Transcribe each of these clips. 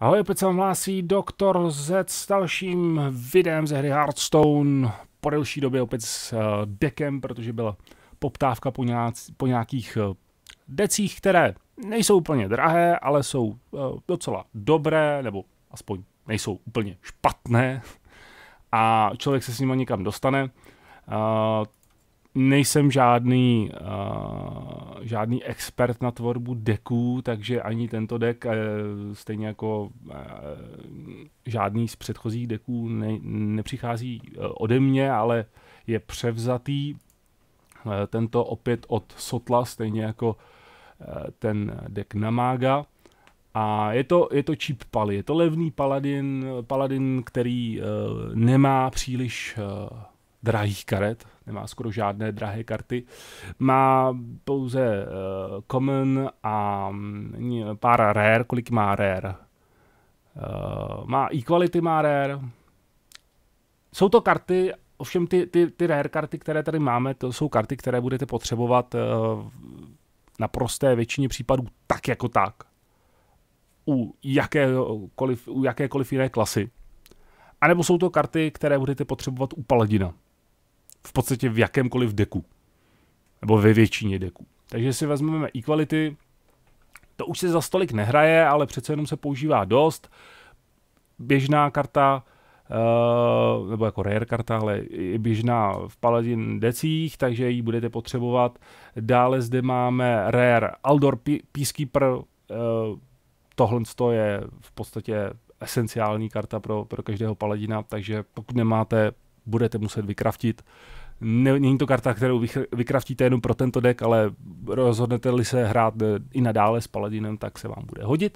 Ahoj, opět se vám hlásí Doktor Z s dalším videem ze hry Hearthstone po delší době opět s dekem, protože byla poptávka po nějakých decích, které nejsou úplně drahé, ale jsou docela dobré, nebo aspoň nejsou úplně špatné a člověk se s nimi někam dostane. Nejsem žádný expert na tvorbu deků, takže ani tento dek, stejně jako žádný z předchozích deků nepřichází ode mě, ale je převzatý. Tento opět od Sotla, stejně jako ten dek na mága. A je to cheap pali, je to levný paladin, který nemá příliš drahých karet, nemá skoro žádné drahé karty, má pouze common a pár rare. Kolik má rare? Má equality, má rare. Jsou to karty, ovšem ty rare karty, které tady máme, to jsou karty, které budete potřebovat na prosté většině případů tak jako tak. U jakékoliv jiné klasy. A nebo jsou to karty, které budete potřebovat u paladina. V podstatě v jakémkoliv deku. Nebo ve většině deků. Takže si vezmeme equality. To už se za stolik nehraje, ale přece jenom se používá dost. Běžná karta, nebo jako rare karta, ale je běžná v paladin decích, takže ji budete potřebovat. Dále zde máme rare Aldor Peacekeeper. Tohle je v podstatě esenciální karta pro každého paladina, takže pokud nemáte, budete muset vykraftit. Není to karta, kterou vykraftíte jenom pro tento deck, ale rozhodnete-li se hrát i nadále s paladinem, tak se vám bude hodit.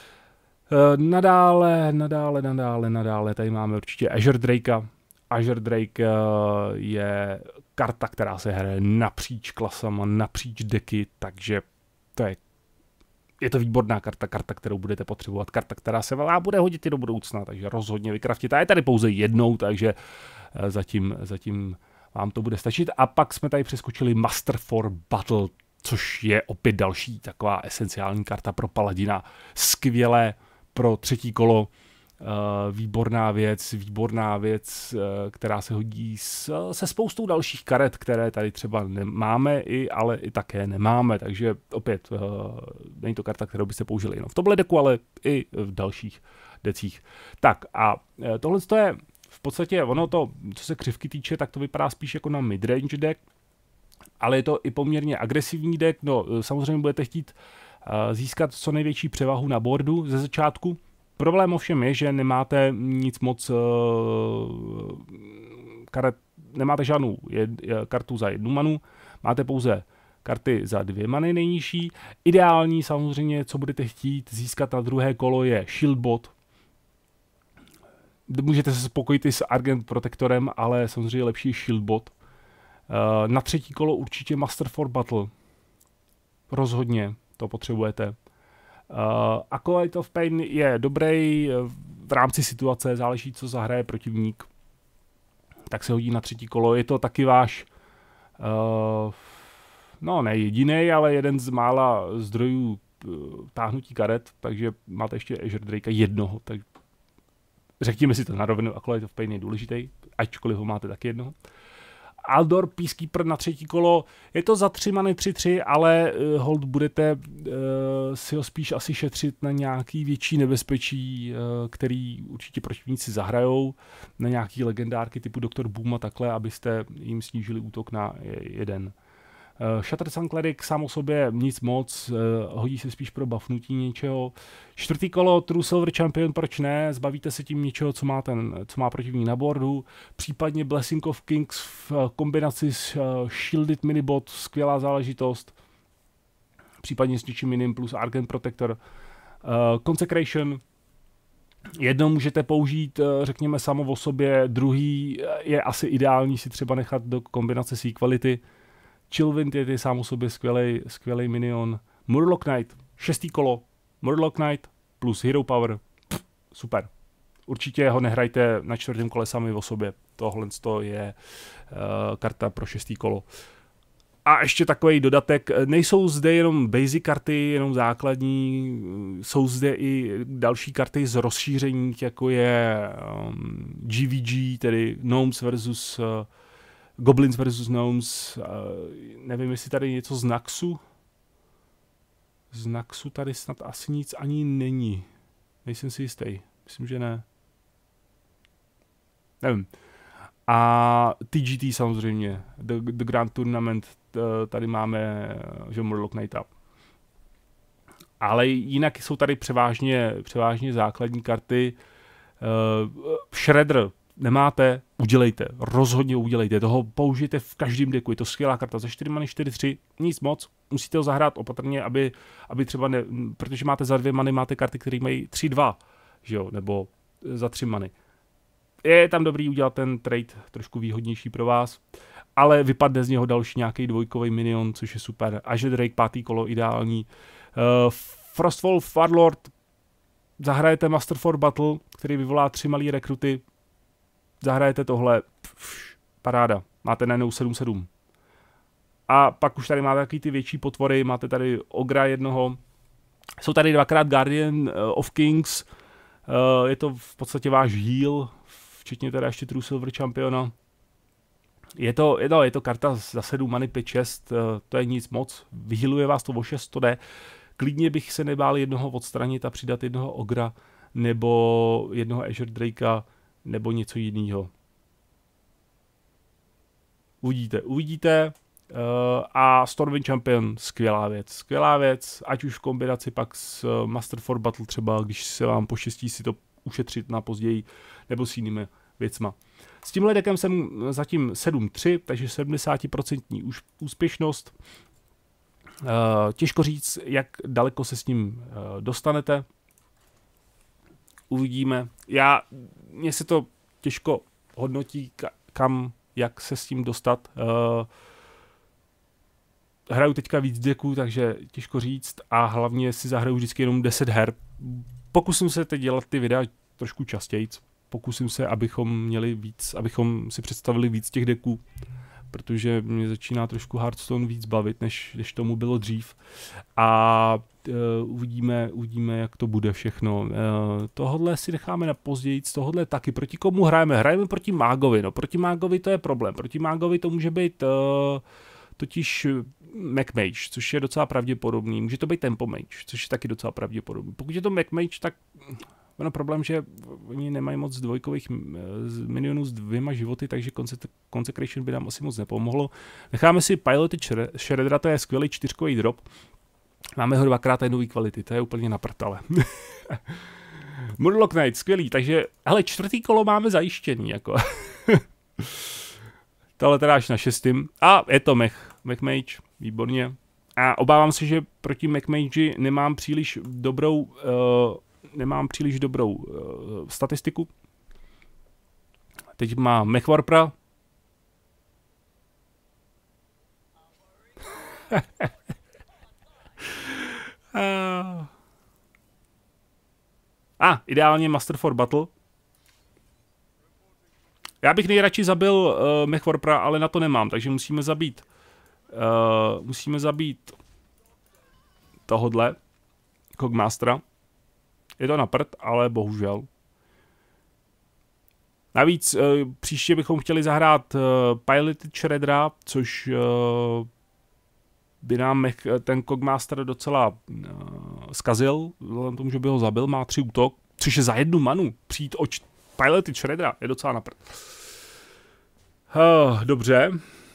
Nadále, tady máme určitě Azure Drakea. Azure Drake je karta, která se hraje napříč klasama, napříč deky, takže je to výborná karta, kterou budete potřebovat, karta, která se vám bude hodit i do budoucna, takže rozhodně vykraftit. A je tady pouze jednou, takže zatím vám to bude stačit. A pak jsme tady přeskočili Master for Battle, což je opět další taková esenciální karta pro paladina. Skvělé pro třetí kolo, výborná věc, která se hodí se spoustou dalších karet, které tady třeba nemáme, ale i také nemáme, takže opět není to karta, kterou byste použili jenom v tomhle deku, ale i v dalších decích. Tak a tohle je v podstatě ono to, co se křivky týče, tak to vypadá spíš jako na midrange deck, ale je to i poměrně agresivní deck, no samozřejmě budete chtít získat co největší převahu na boardu ze začátku. Problém ovšem je, že nemáte nic moc karet, nemáte žádnou kartu za 1 manu, máte pouze karty za 2 many nejnižší. Ideální samozřejmě, co budete chtít získat na druhé kolo, je Shieldbot. Můžete se spokojit i s Argent Protectorem, ale samozřejmě lepší je Shieldbot. Na třetí kolo určitě Master for Battle. Rozhodně to potřebujete. Acolyte of Pain je dobrý v rámci situace, záleží, co zahraje protivník. Tak se hodí na třetí kolo. Je to taky váš, no ne jediný, ale jeden z mála zdrojů táhnutí karet, takže máte ještě Azure Drakea jednoho. Tak řekněme si to na rovinu, Acolyte of Pain je důležitý, ačkoliv ho máte taky jednoho. Aldor Peacekeeper na třetí kolo, je to za 3 many 3/3, ale hold budete si ho spíš asi šetřit na nějaký větší nebezpečí, který určitě protivníci zahrajou, na nějaký legendárky typu Dr. Boom a takhle, abyste jim snížili útok na 1. Shattered Sun Cleric sám o sobě nic moc, hodí se spíš pro buffnutí něčeho. Čtvrtý kolo True Silver Champion, proč ne, zbavíte se tím něčeho, co má protivník na boardu, případně Blessing of Kings v kombinaci s Shielded Minibot, skvělá záležitost, případně s něčím jiným plus Argent Protector. Consecration, jedno můžete použít, řekněme, samo o sobě, druhý je asi ideální si třeba nechat do kombinace s Equality. Chillwind je sám o sobě skvělej minion. Murloc Knight, 6. kolo. Murloc Knight plus Hero Power. Super. Určitě ho nehrajte na 4. kole sami o sobě. Tohle je karta pro 6. kolo. A ještě takový dodatek, nejsou zde jenom basic karty, jenom základní, jsou zde i další karty z rozšíření, jako je GVG, tedy Gnomes versus Goblins versus Gnomes, nevím, jestli tady něco z Naxu. Z Naxu tady snad asi nic ani není. Nejsem si jistý. Myslím, že ne. Nevím. A TGT samozřejmě. The Grand Tournament. Tady máme Murloc Knighta. Ale jinak jsou tady převážně základní karty. Shredder nemáte, udělejte. Rozhodně udělejte. Toho použijte v každém deku. Je to skvělá karta. Za 4 many 4-3. Nic moc. Musíte ho zahrát opatrně, aby třeba protože máte za 2 many, máte karty, které mají 3-2. Že jo? Nebo za 3 many. Je tam dobrý udělat ten trade trošku výhodnější pro vás, ale vypadne z něho další nějaký dvojkový minion, což je super. Azure Drake, 5. kolo, ideální. Frostwolf Warlord, zahrajete Master for Battle, který vyvolá 3 malý rekruty, zahrajete tohle, paráda, máte najednou 7-7. A pak už tady máte takový ty větší potvory, máte tady Ogra jednoho, jsou tady 2x Guardian of Kings, je to v podstatě váš heal, včetně teda ještě True Silver Championa. Je to karta za 7 many 5-6, to je nic moc, vyhiluje vás to o 6, to jde. Klidně bych se nebál jednoho odstranit a přidat jednoho Ogra, nebo jednoho Azure Drakea, nebo něco jiného. Uvidíte. A Stormwind Champion, skvělá věc, ať už v kombinaci pak s Master for Battle třeba, když se vám poštěstí si to ušetřit na později, nebo s jinými věcma. S tímhle deckem jsem zatím 7-3, takže 70% úspěšnost. Těžko říct, jak daleko se s ním dostanete. Uvidíme. Mně se to těžko hodnotí, jak se s tím dostat. Hraju teďka víc deků, takže těžko říct a hlavně si zahraju vždycky jenom 10 her. Pokusím se teď dělat ty videa trošku častěji. Pokusím se, abychom si představili víc těch deků, protože mě začíná trošku Hearthstone víc bavit, než tomu bylo dřív. A uvidíme, jak to bude všechno. Tohodle si necháme na později, tohodle taky. Proti komu hrajeme? Hrajeme proti mágovi. No, proti mágovi to je problém. Proti mágovi to může být totiž MacMage, což je docela pravděpodobný. Může to být Tempo Mage, což je taky docela pravděpodobný. Pokud je to MacMage, tak ono problém, že oni nemají moc dvojkových minionů s 2 životy, takže Consecration by nám asi moc nepomohlo. Necháme si Piloted Shreddera, to je skvělý 4kový drop. Máme ho 2x nový kvality, to je úplně na prdele. Murloc Knight, skvělý, takže, hele, 4. kolo máme zajištěný, jako. Tohle teda až na 6. A je to MacMage, výborně. A obávám se, že proti MacMage nemám příliš dobrou statistiku. Teď má Mechwarpra. Ideálně Master for Battle. Já bych nejradši zabil Mechwarpra, ale na to nemám, takže musíme zabít tohodle Cogmastera. Je to na prd, ale bohužel. Navíc příště bychom chtěli zahrát Piloted Shreddera, což by nám ten Cogmaster docela zkazil, vzhledem tomu, že by ho zabil, má 3 útok, což je za 1 manu. Přijít o Piloted Shreddera je docela na prd. Dobře.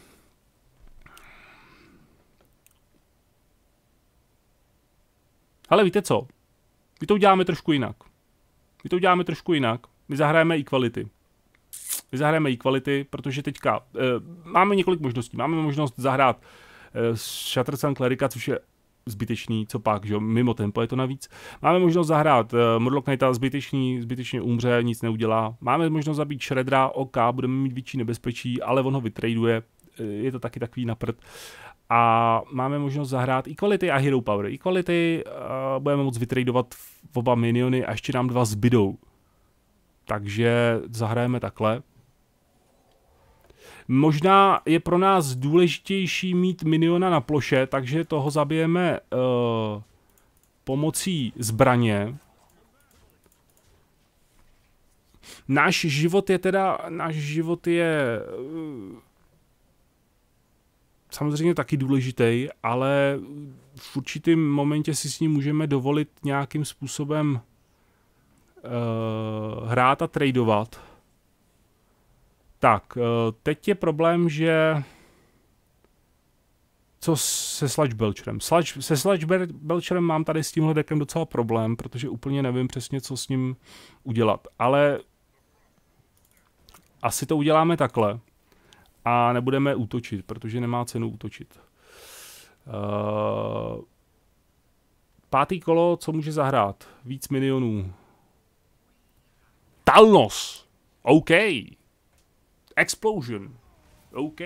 Ale víte co? My to uděláme trošku jinak. My zahrajeme Equality. Protože teďka máme několik možností. Máme možnost zahrát Shattered Sun Clerica, což je zbytečný, co pak, že mimo tempo je to navíc. Máme možnost zahrát Murloc Knighta, zbytečně umře, nic neudělá. Máme možnost zabít Shreddera, OK, budeme mít větší nebezpečí, ale on ho vytraduje, je to taky takový napřed. A máme možnost zahrát Equality a Hero Power. Equality budeme moct vytradovat v oba miniony a ještě nám 2 zbydou. Takže zahrajeme takhle. Možná je pro nás důležitější mít miniona na ploše, takže toho zabijeme pomocí zbraně. Náš život je samozřejmě taky důležitý, ale v určitém momentě si s ním můžeme dovolit nějakým způsobem hrát a tradovat. Tak, teď je problém, že co se Sludge Belcherem? Se Sludge Belcherem mám tady s tímhle deckem docela problém, protože úplně nevím přesně, co s ním udělat. Ale asi to uděláme takhle. A nebudeme útočit, protože nemá cenu útočit. Pátý kolo, co může zahrát? Víc minionů. Talnos! OK. Explosion. OK.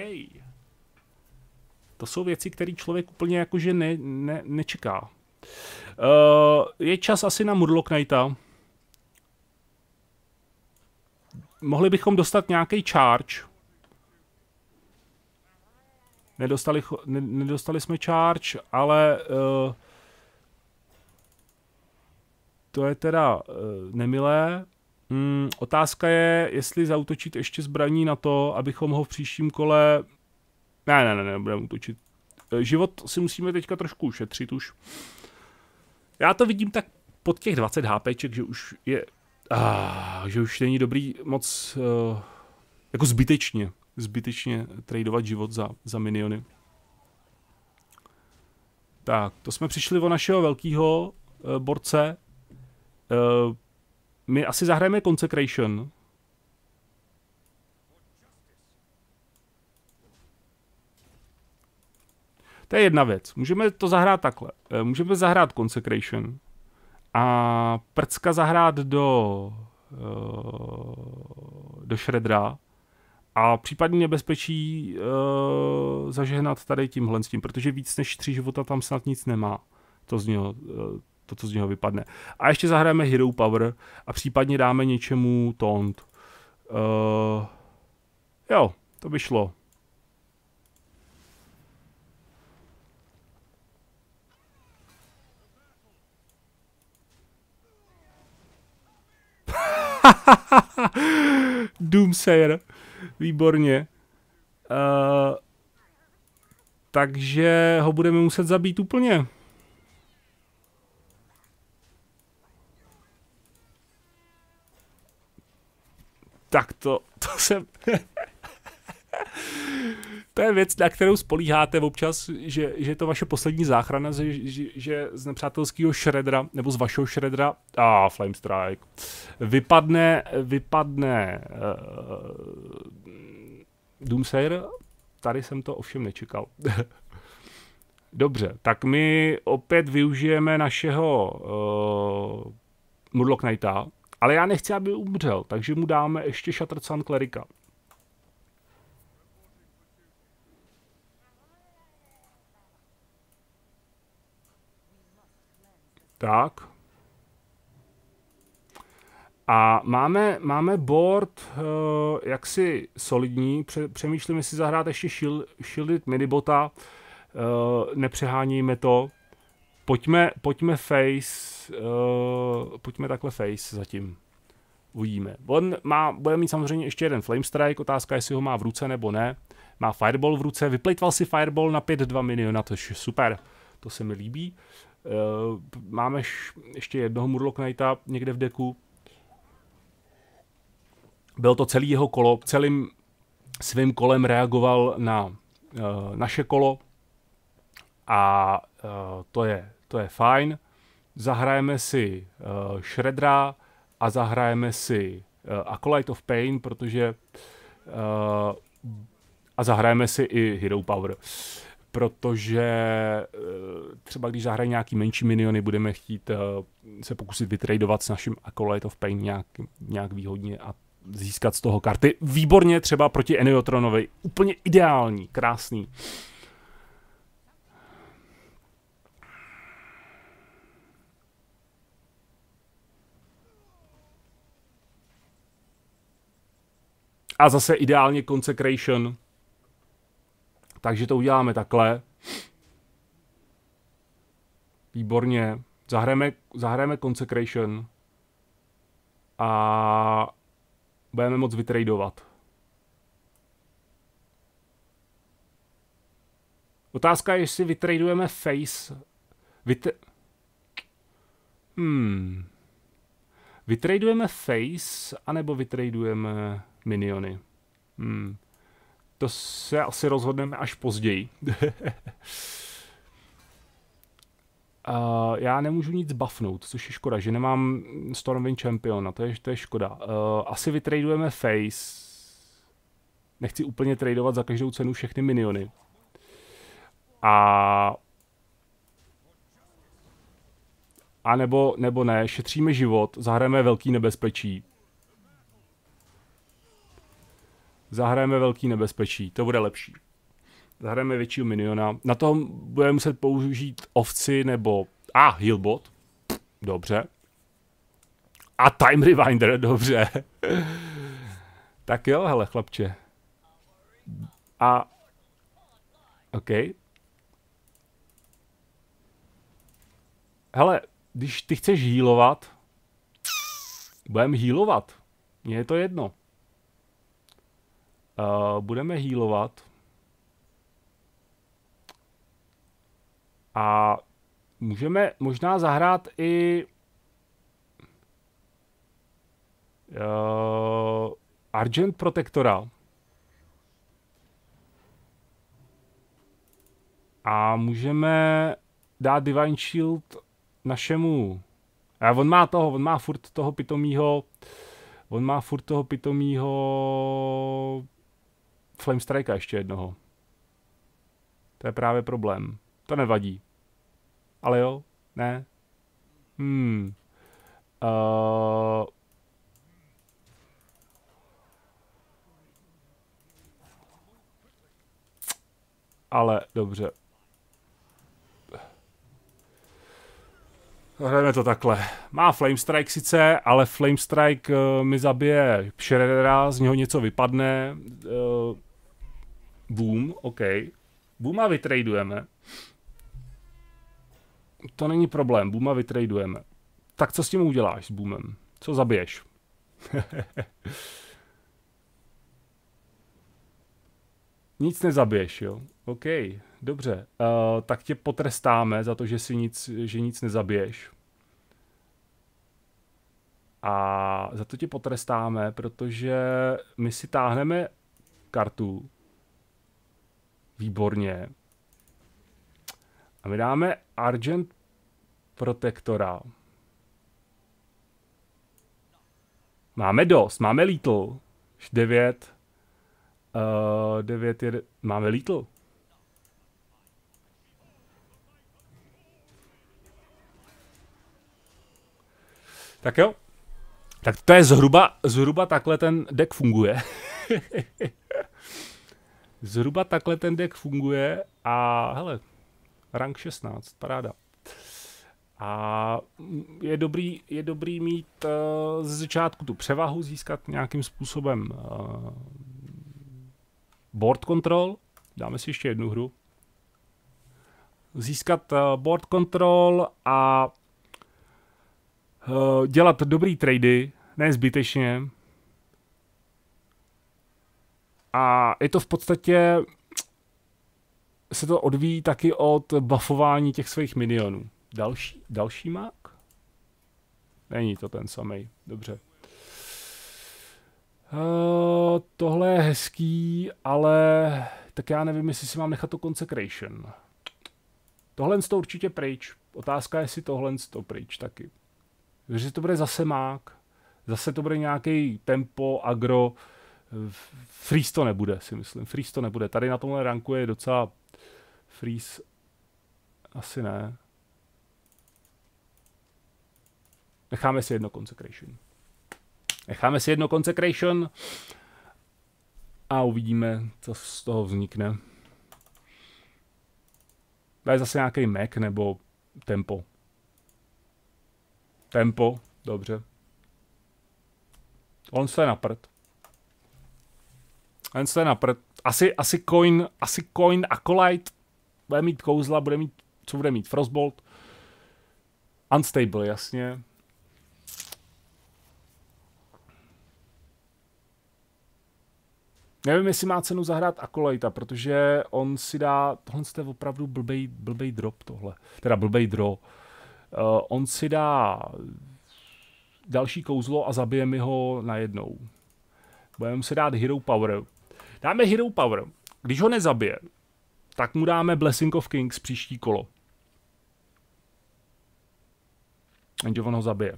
To jsou věci, které člověk úplně jakože nečeká. Je čas asi na Murloc Knighta. Mohli bychom dostat nějaký charge. Nedostali jsme charge, ale to je teda nemilé. Otázka je, jestli zaútočit ještě zbraní na to, abychom ho v příštím kole... Ne, budeme útočit. Život si musíme teďka trošku ušetřit už. Já to vidím tak pod těch 20 HPček, že už je... že už není dobrý moc... jako zbytečně tradovat život za miniony. Tak, to jsme přišli o našeho velkého borce. My asi zahrajeme Consecration. To je jedna věc. Můžeme to zahrát takhle. Můžeme zahrát Consecration a prcka zahrát do Shreddera a případně nebezpečí zažehnat tady tímhle s tím, protože víc než 3 života tam snad nic nemá. To co z něho vypadne. A ještě zahrajeme Hero Power a případně dáme něčemu Taunt. Jo, to by šlo. Doomsayer. Výborně. Takže ho budeme muset zabít úplně. Tak to jsem... To je věc, na kterou spolíháte občas, že je to vaše poslední záchrana, že z nepřátelského Shreddera, nebo z vašeho Shreddera, Flame Strike, vypadne Doomsayer. Tady jsem to ovšem nečekal. Dobře, tak my opět využijeme našeho Murloc Knighta, ale já nechci, aby umřel, takže mu dáme ještě Shattered Sun Clerica. Tak. A máme board jaksi solidní. Přemýšlím, jestli zahrát ještě Shielded Minibota. Nepřehánějme to. Pojďme face. Pojďme takhle face zatím. Uvidíme. On bude mít samozřejmě ještě jeden Flame Strike. Otázka, jestli ho má v ruce nebo ne. Má Fireball v ruce. Vyplejtval si Fireball na 5-2 miniona, to je super. To se mi líbí. Máme ještě jednoho Murloc Knighta někde v deku. Bylo to celý jeho kolo. Celým svým kolem reagoval na naše kolo. A to je fajn. Zahrajeme si Shreddera a zahrajeme si Acolyte of Pain, protože a zahrajeme si i Hero Power. Protože třeba když zahrají nějaký menší miniony, budeme chtít se pokusit vytradovat s naším Acolyte of Pain nějak výhodně a získat z toho karty. Výborně třeba proti Eniotronovi. Úplně ideální, krásný. A zase ideálně Consecration. Takže to uděláme takhle. Výborně. Zahrajeme Consecration. A budeme moct vytradovat. Otázka je, jestli vytradujeme face. Vytradujeme face, anebo vytradujeme miniony. To se asi rozhodneme až později. Já nemůžu nic buffnout, což je škoda, že nemám Stormwind Championa, to je škoda. Asi vytradujeme face. Nechci úplně tradovat za každou cenu všechny miniony. A nebo ne, šetříme život, zahrajeme velký nebezpečí. Zahrajeme velký nebezpečí, to bude lepší. Zahrajeme většího miniona. Na to budeme muset použít ovci nebo... Healbot. Dobře. A Time Rewinder, dobře. Tak jo, hele, chlapče. OK. Hele, když ty chceš healovat, budeme healovat. Mně je to jedno. Budeme healovat. A můžeme možná zahrát i Argent Protectora. A můžeme dát Divine Shield našemu... On má furt toho pitomýho Flame Strikea ještě jednoho. To je právě problém. To nevadí. Ale jo? Ne? Ale dobře. Hrajeme to takhle. Má Flame Strike sice, ale Flame Strike mi zabije Shreddera, z něho něco vypadne. Boom, OK. Booma vytradujeme. To není problém, Booma vytradujeme. Tak co s tím uděláš s Boomem? Co zabiješ? Nic nezabiješ, jo? OK, dobře. Tak tě potrestáme za to, že nic nezabiješ. A za to tě potrestáme, protože my si táhneme kartu. Výborně. A my dáme Argent Protectora. Máme dost, máme Lethal. 9. 9 je... Máme Lethal. Tak jo. Tak to je zhruba takhle ten deck funguje. Zhruba takhle ten deck funguje a hele, rank 16, paráda. A je dobrý mít ze začátku tu převahu, získat nějakým způsobem board control. Dáme si ještě jednu hru. Získat board control a dělat dobrý trady, ne zbytečně. A je to v podstatě, se to odvíjí taky od buffování těch svých minionů. Další mák? Není to ten samej, dobře. Tohle je hezký, ale tak já nevím, jestli si mám nechat to Consecration. Tohle to určitě pryč. Otázka je, jestli tohle to pryč taky. Takže to bude zase mák. Zase to bude nějaký tempo, agro. Freeze to nebude, si myslím. Freeze to nebude. Tady na tomhle ranku je docela freeze. Asi ne. Necháme si jedno Consecration. A uvidíme, co z toho vznikne. To je zase nějaký Mac nebo tempo. Tempo, dobře. On se je na prd. Asi coin Acolyte bude mít kouzla, co bude mít Frostbolt. Unstable, jasně. Nevím, jestli má cenu zahrát Acolyta, protože on si dá, tohle je opravdu blbej drop tohle, teda blbej draw. On si dá další kouzlo a zabije mi ho najednou. Budeme si dát Hero Power. Dáme Hero Power. Když ho nezabije, tak mu dáme Blessing of Kings příští kolo. Jenže on ho zabije.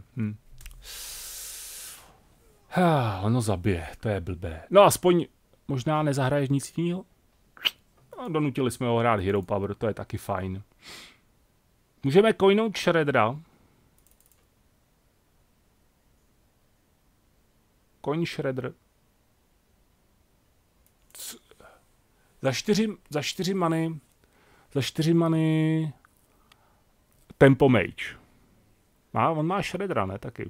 On ho zabije, to je blbé. No aspoň možná nezahraješ nic jiného. No, donutili jsme ho hrát Hero Power, to je taky fajn. Můžeme coinout Shreddera. Coin Shredder. Za 4 many Tempo Mage. On má Shreddera, ne? Taky.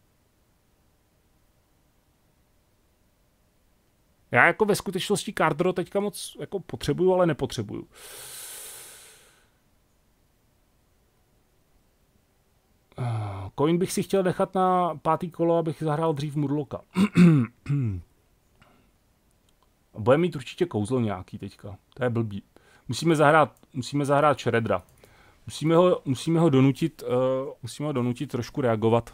Já jako ve skutečnosti card draw teďka moc jako potřebuju, ale nepotřebuju. Coin bych si chtěl nechat na 5. kolo, abych zahrál dřív Murloka. Bude mít určitě kouzlo nějaký teďka. To je blbý. Musíme zahrát Shreddera. Musíme ho donutit trošku reagovat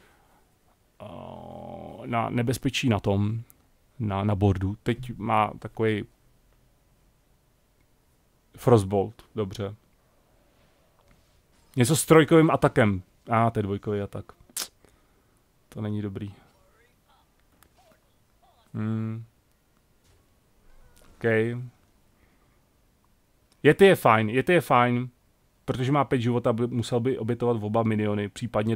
na nebezpečí na tom, na boardu. Teď má takový Frostbolt, dobře. Něco s trojkovým atakem. To je dvojkový atak. To není dobrý. OK. Yeti je fajn, protože má 5 života, musel by obětovat oba miniony, případně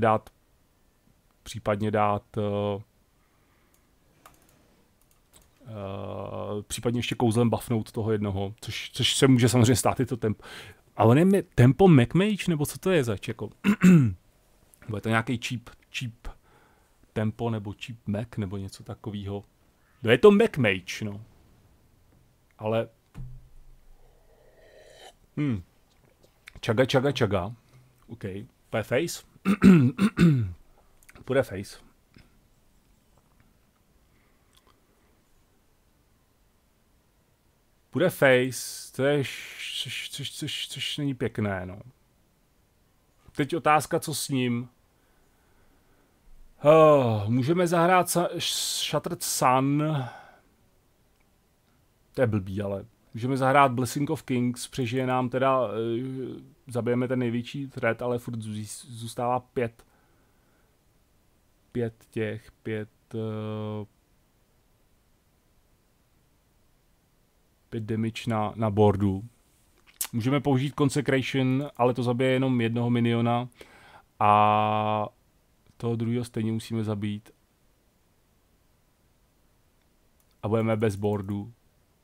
případně ještě kouzlem buffnout toho jednoho, což se může samozřejmě stát i to tempo. Ale on je tempo MacMage, nebo co to je zač, jako? Nebo je to nějaký cheap tempo, nebo cheap Mac, nebo něco takového. No je to MacMage, no. Ale... Čaga. OK. Půjde face? Půjde face. Bude face, to je což není pěkné, no. Teď otázka, co s ním. Můžeme zahrát Shattered Sun. To je blbý, ale můžeme zahrát Blessing of Kings, přežije nám teda, zabijeme ten největší threat, ale furt zůstává 5 damage na boardu. Můžeme použít Consecration, ale to zabije jenom jednoho miniona a toho druhého stejně musíme zabít. A budeme bez boardu.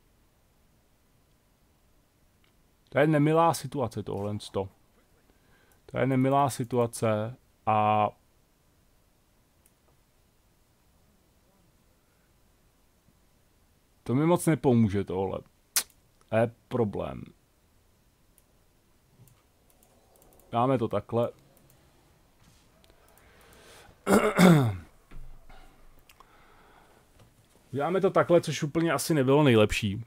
To je nemilá situace tohle. To je nemilá situace a to mi moc nepomůže tohle. Je problém. Dáme to takhle. Dáme to takhle, což úplně asi nebylo nejlepší.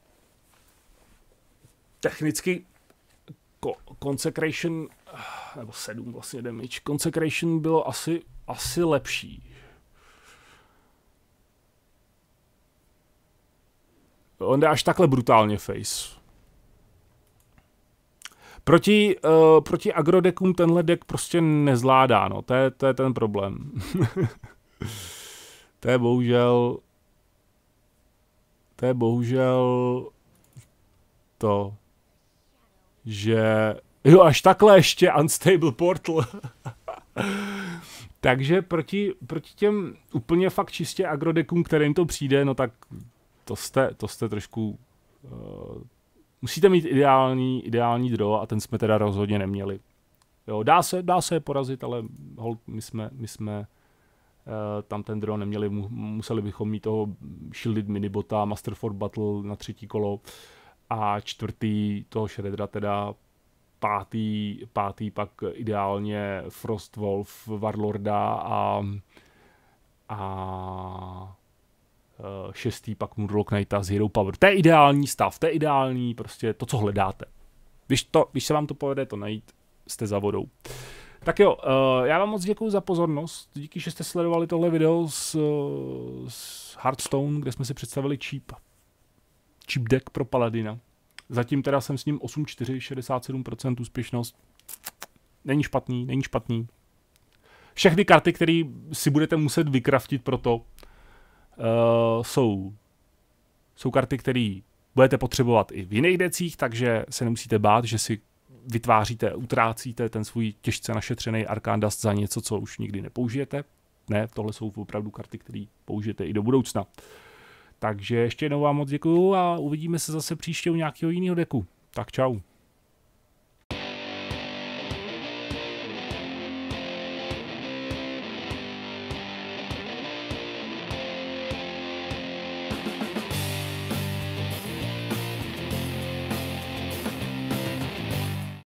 Technicky Consecration, nebo 7 vlastně damage, Consecration bylo asi lepší. On jde až takhle brutálně face. Proti agrodekům tenhle deck prostě nezvládá, no. To je ten problém. To je bohužel to, že jo, až takhle ještě Unstable Portal. Takže proti těm úplně fakt čistě agrodekům, kterým to přijde, no tak to jste trošku... musíte mít ideální draw a ten jsme teda rozhodně neměli. Jo, dá se je porazit, ale hold, my jsme tam ten draw neměli, museli bychom mít toho Shielded Minibota, Masterford Battle na 3. kolo a 4. toho Shreddera teda, 5. pak ideálně Frostwolf Warlorda a 6. pak Murloc Knighta z Hero Power. To je ideální stav, to je ideální prostě to, co hledáte. Když se vám to povede to najít, jste za vodou. Tak jo, já vám moc děkuju za pozornost. Díky, že jste sledovali tohle video z Hearthstone, kde jsme si představili cheap deck pro Paladina. Zatím teda jsem s ním 8-4, 67% úspěšnost. Není špatný. Všechny karty, které si budete muset vykraftit pro to, jsou karty, které budete potřebovat i v jiných decích, takže se nemusíte bát, že si utrácíte ten svůj těžce našetřený Arcane Dust za něco, co už nikdy nepoužijete. Ne, tohle jsou opravdu karty, které použijete i do budoucna. Takže ještě jednou vám moc děkuju a uvidíme se zase příště u nějakého jiného deku. Tak čau.